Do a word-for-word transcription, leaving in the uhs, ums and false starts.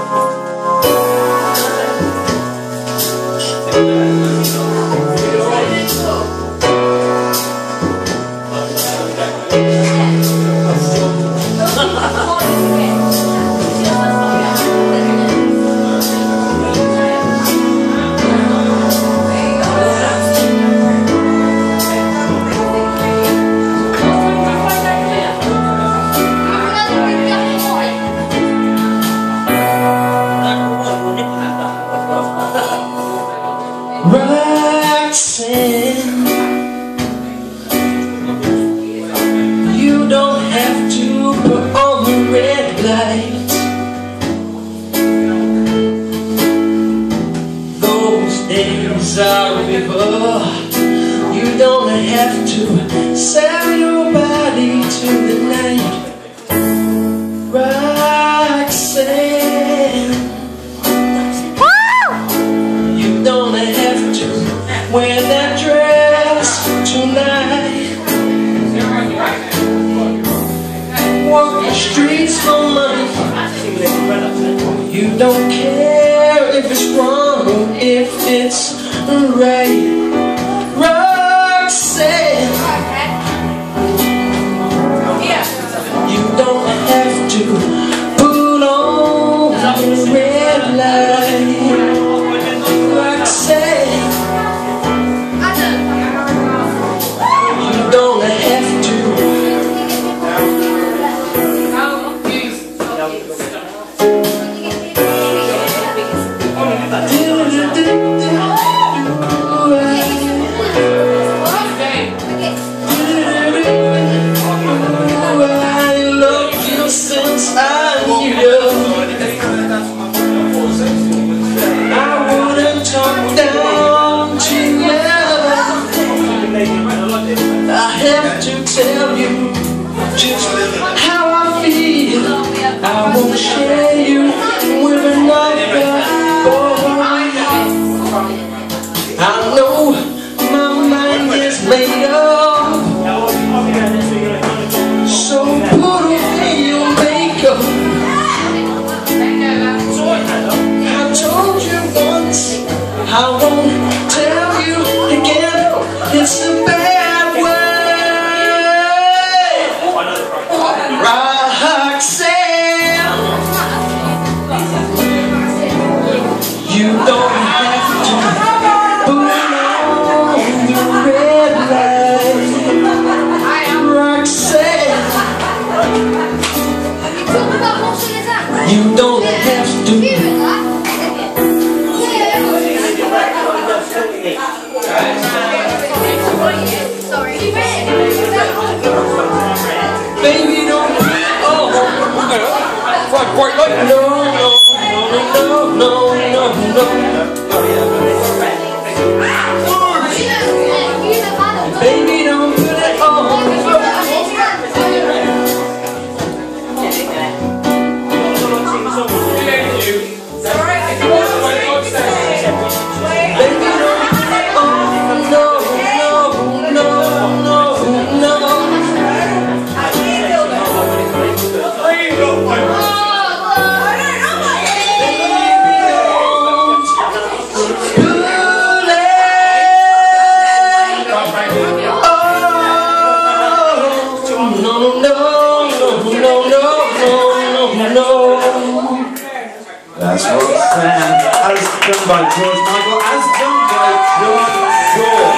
Roxanne, you don't have to put on the red light. Those days are over. You don't have to sell your body to the night. Roxanne, you don't have to wear that dress tonight. Walk the streets for money. You don't care if it's wrong or if it's right. Roxanne, you don't have to put on the red light. Roxanne, don't have to. I love you since I knew you. I wouldn't talk down to you. I have to tell you just how I feel. I won't share you with another boy. I know my mind is made up, so put away your makeup. I told you once, I won't tell you again. It's a bad word. Roxanne, you don't have to put on the red light. Roxanne, you don't have to. Baby, don't put it on. No, no, no, no, no, no, baby, don't put it on. That's roxanne, as done by George Michael, as done by John Gore.